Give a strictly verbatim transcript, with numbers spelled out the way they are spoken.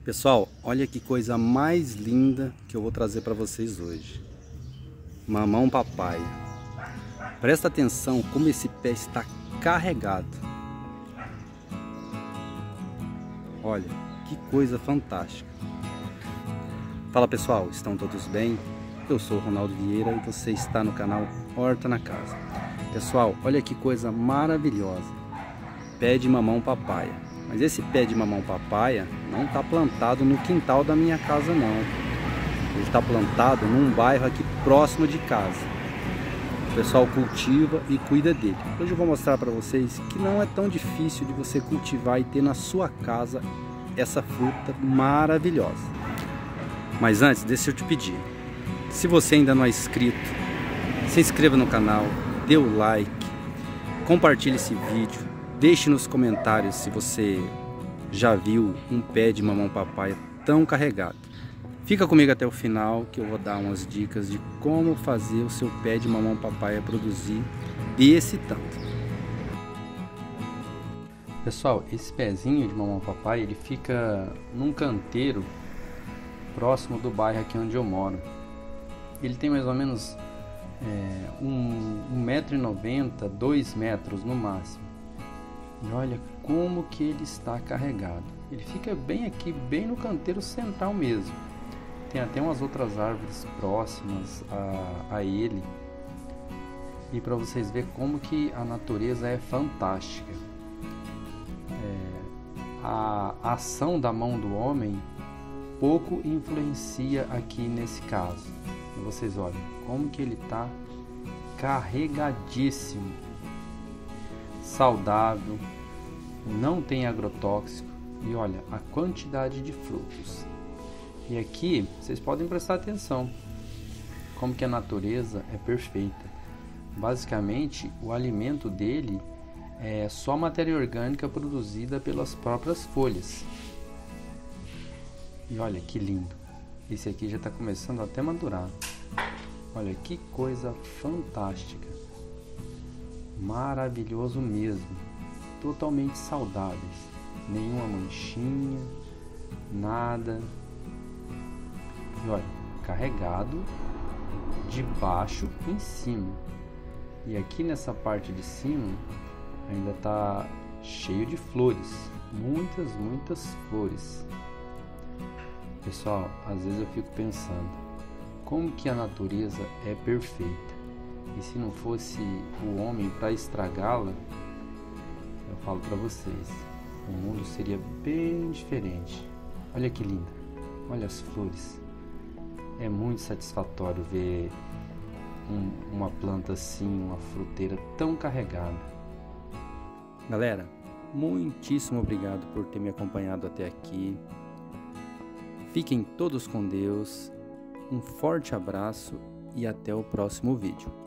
Pessoal, olha que coisa mais linda que eu vou trazer para vocês hoje. Mamão papaya. Presta atenção como esse pé está carregado. Olha, que coisa fantástica. Fala pessoal, estão todos bem? Eu sou o Ronaldo Vieira e você está no canal Horta na Casa. Pessoal, olha que coisa maravilhosa. Pé de mamão papaya. Mas esse pé de mamão papaya não está plantado no quintal da minha casa não. Ele está plantado num bairro aqui próximo de casa. O pessoal cultiva e cuida dele. Hoje eu vou mostrar para vocês que não é tão difícil de você cultivar e ter na sua casa essa fruta maravilhosa. Mas antes, deixa eu te pedir. Se você ainda não é inscrito, se inscreva no canal, dê o like, compartilhe esse vídeo. Deixe nos comentários se você já viu um pé de mamão papaya tão carregado. Fica comigo até o final que eu vou dar umas dicas de como fazer o seu pé de mamão papaya produzir desse tanto. Pessoal, esse pezinho de mamão papaya ele fica num canteiro próximo do bairro aqui onde eu moro. Ele tem mais ou menos é, um, um metro e noventa, dois metros no máximo. E olha como que ele está carregado. Ele fica bem aqui, bem no canteiro central mesmo. Tem até umas outras árvores próximas a, a ele. E para vocês verem como que a natureza é fantástica. É, a ação da mão do homem pouco influencia aqui nesse caso. E vocês olhem como que ele está carregadíssimo. Saudável, não tem agrotóxico e olha a quantidade de frutos. E aqui vocês podem prestar atenção como que a natureza é perfeita. Basicamente o alimento dele é só matéria orgânica produzida pelas próprias folhas. E olha que lindo, esse aqui já está começando até a madurar. Olha que coisa fantástica. Maravilhoso mesmo, totalmente saudáveis, nenhuma manchinha, nada. E olha, carregado de baixo em cima. E aqui nessa parte de cima ainda está cheio de flores, muitas, muitas flores. Pessoal, às vezes eu fico pensando, como que a natureza é perfeita. E se não fosse o homem para estragá-la, eu falo para vocês, o mundo seria bem diferente. Olha que linda, olha as flores. É muito satisfatório ver um, uma planta assim, uma fruteira tão carregada. Galera, muitíssimo obrigado por ter me acompanhado até aqui. Fiquem todos com Deus. Um forte abraço e até o próximo vídeo.